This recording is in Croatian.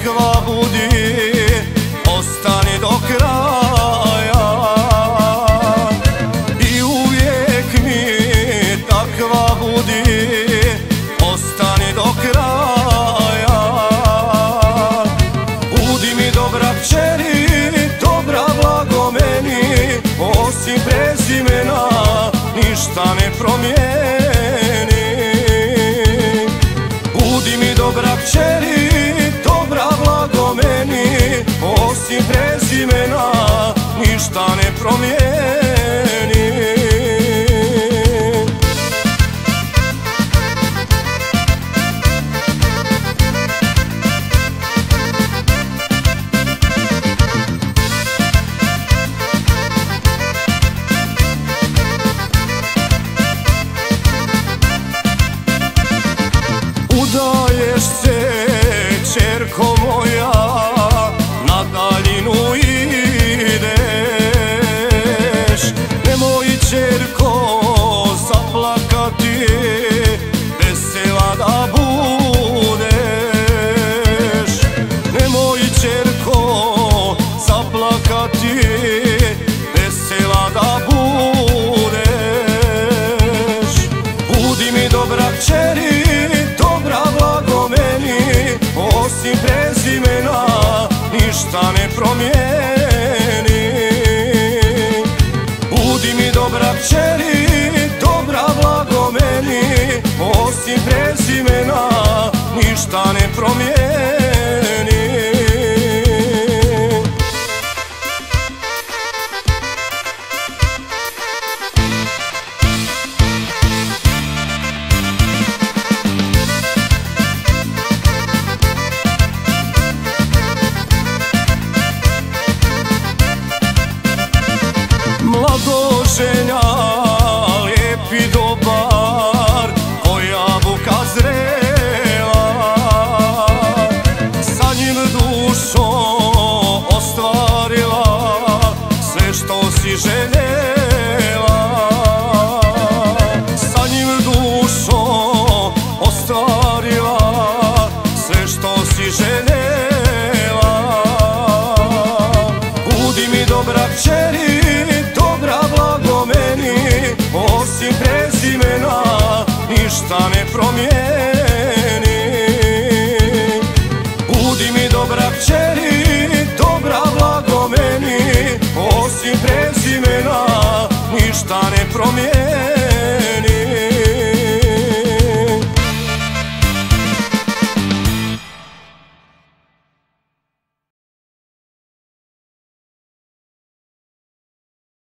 takva budi, ostani do kraja. I uvijek mi takva budi, ostani do kraja. Budi mi dobra kćeri, dobra blago meni, osim prezimena ništa ne promijeni. Budi mi dobra kćeri, dobra blago meni, osim prezimena ništa ne promijeni. Udaješ se, ćerko moja, na daljinu ideš. Nemoj, ćerko, zaplakati, vesela da budeš. Nemoj, ćerko, zaplakati, vesela da budeš. Budi mi dobra kćeri, dobra blago meni, osim prezimena ništa ne promijeni. Budi mi dobra kćeri, dobra blago meni, osim prezimena ništa ne promijeni. Mladoženja, lijep i dobar, ko jabuka zrela. Sa njim dušo ostvarila sve što si željela. Sa njim dušo ostvarila sve što si željela. Budi mi dobra kćeri, dobra blago meni, osim prezimena ništa ne promijeni. Budi mi dobra kćeri, dobra blago meni, osim prezimena ništa ne promijeni.